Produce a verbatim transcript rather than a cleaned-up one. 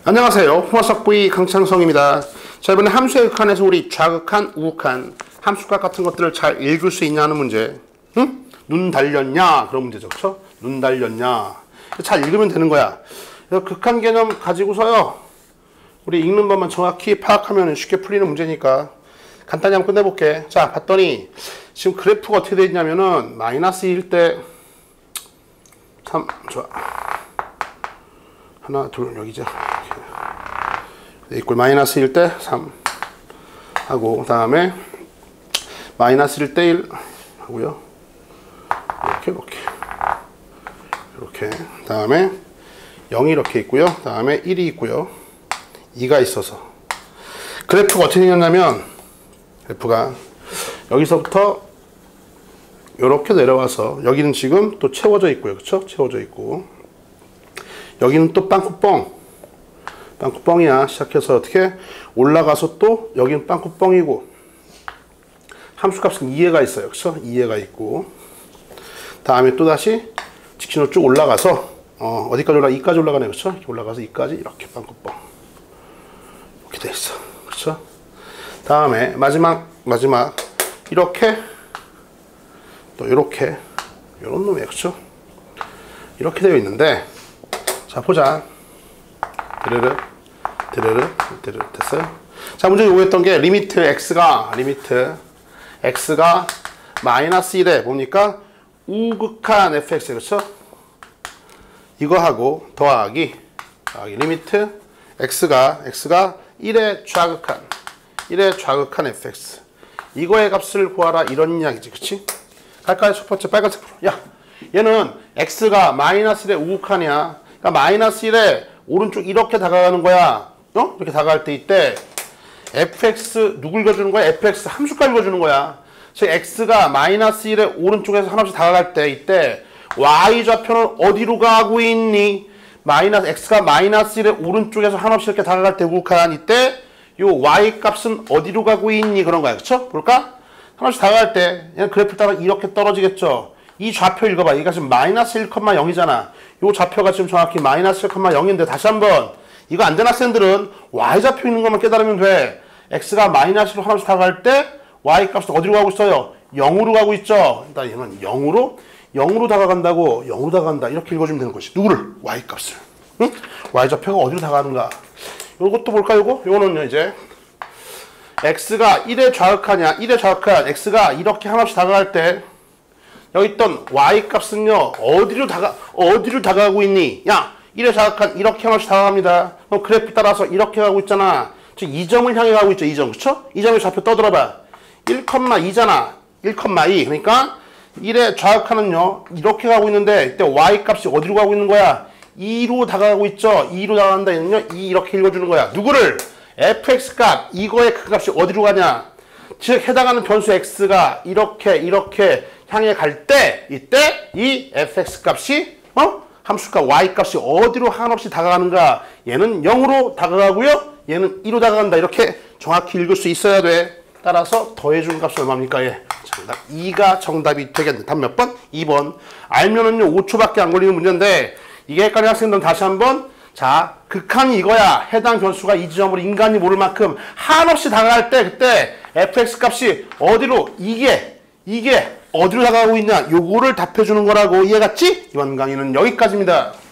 안녕하세요. 호화석부의 강창성입니다. 자, 이번에 함수의 극한에서 우리 좌극한, 우극한, 함수값 같은 것들을 잘 읽을 수 있냐 하는 문제. 응? 눈 달렸냐? 그런 문제죠. 그쵸? 눈 달렸냐? 잘 읽으면 되는 거야. 그래서 극한 개념 가지고서요, 우리 읽는 법만 정확히 파악하면 쉽게 풀리는 문제니까 간단히 한번 끝내볼게. 자, 봤더니 지금 그래프가 어떻게 되어 있냐면은 마이너스 일 때 삼, 좋아. 하나, 둘, 여기죠. 이꼴 마이너스 일 대 삼 하고, 그 다음에 마이너스 일 대 일 하고요. 이렇게, 이렇게. 이렇게. 그 다음에 영이 이렇게 있고요. 그 다음에 일이 있고요. 이가 있어서. 그래프가 어떻게 생겼냐면, 그래프가 여기서부터 이렇게 내려와서, 여기는 지금 또 채워져 있고요. 그쵸? 채워져 있고. 여기는 또 빵꾸뻥. 빵꾸뻥이야. 시작해서 어떻게 올라가서 또 여기는 빵꾸뻥이고, 함수값은 이해가 있어요. 그쵸? 이해가 있고, 다음에 또 다시 직진으로 쭉 올라가서 어, 어디까지 올라가? 이까지 올라가네. 그쵸? 이렇게 올라가서 이까지 이렇게 빵꾸뻥 이렇게 돼 있어. 그쵸? 다음에 마지막 마지막 이렇게 또 이렇게 요런 놈이에요. 그쵸? 이렇게 되어 있는데, 자, 보자. 드르르, 드르르, 드르르. 됐어요? 자, 문제 요구했던 게 리미트 x가, 리미트 x가 마이너스 일에 뭡니까? 우극한 에프엑스, 그렇죠? 이거하고 더하기, 더하기 리미트 x가, x가 일에 좌극한, 일에 좌극한 에프엑스. 이거의 값을 구하라, 이런 이야기지, 그치? 갈까요? 첫 번째 빨간색으로. 야, 얘는 x가 마이너스 일에 우극한이야. 그러니까 마이너스 일에 오른쪽 이렇게 다가가는 거야. 어? 이렇게 다가갈 때 이때 fx 누구 읽어주는 거야? fx 함수값 읽어주는 거야. 즉 x가 마이너스 일에 오른쪽에서 하나씩 다가갈 때 이때 y좌표는 어디로 가고 있니? 마이너스 x가 마이너스 일에 오른쪽에서 하나씩 이렇게 다가갈 때 우극한 이때 요 y 값은 어디로 가고 있니? 그런 거야. 그쵸? 볼까? 하나씩 다가갈 때 얘는 그래프를 따라 이렇게 떨어지겠죠. 이 좌표 읽어봐. 얘가 지금 마이너스 일, 영이잖아. 요 좌표가 지금 정확히 마이너스 일, 영인데 다시 한번 이거 안 된 학생들은 y좌표 있는 것만 깨달으면 돼. x가 마이너스로 하나씩 다가갈 때 y 값은 어디로 가고 있어요? 영으로 가고 있죠. 일단 얘는 영으로 영으로 다가간다고, 영으로 다가간다 이렇게 읽어주면 되는 것이. 누구를? y 값을. 응? y좌표가 어디로 다가가는가? 요것도 볼까? 요거? 요거는 이제 x가 일에 좌극하냐, 일에 좌극한 x가 이렇게 하나씩 다가갈 때 여기 있던 y 값은요, 어디로 다가, 어디로 다가가고 있니? 야, 일에 좌극한 이렇게 하나씩 다가갑니다. 그럼 그래프 따라서 이렇게 가고 있잖아. 즉, 이 점을 향해 가고 있죠, 이 점. 그쵸? 이 점의 좌표 떠들어봐. 일, 이잖아. 일, 이. 그러니까, 일에 좌극하는요, 이렇게 가고 있는데, 이때 y 값이 어디로 가고 있는 거야? 이로 다가가고 있죠? 이로 다가간다. 얘는요, 이 이렇게 읽어주는 거야. 누구를? fx 값, 이거의 그 값이 어디로 가냐? 즉, 해당하는 변수 x가 이렇게, 이렇게, 향해 갈 때 이때 이 fx 값이 어? 함수값 y 값이 어디로 한없이 다가가는가? 얘는 영으로 다가가고요. 얘는 이로 다가간다. 이렇게 정확히 읽을 수 있어야 돼. 따라서 더해준 값은 얼마입니까? 예. 정답 이가 정답이 되겠네. 답 몇 번? 이 번. 알면은요 오 초밖에 안 걸리는 문제인데 이게 헷갈리는 학생들은 다시 한번 자, 극한이 이거야. 해당 변수가 이 지점으로 인간이 모를 만큼 한없이 다가갈 때 그때 fx 값이 어디로 이게 이게 어디로 다가가고 있냐? 요거를 답해주는 거라고. 이해갔지? 이번 강의는 여기까지입니다.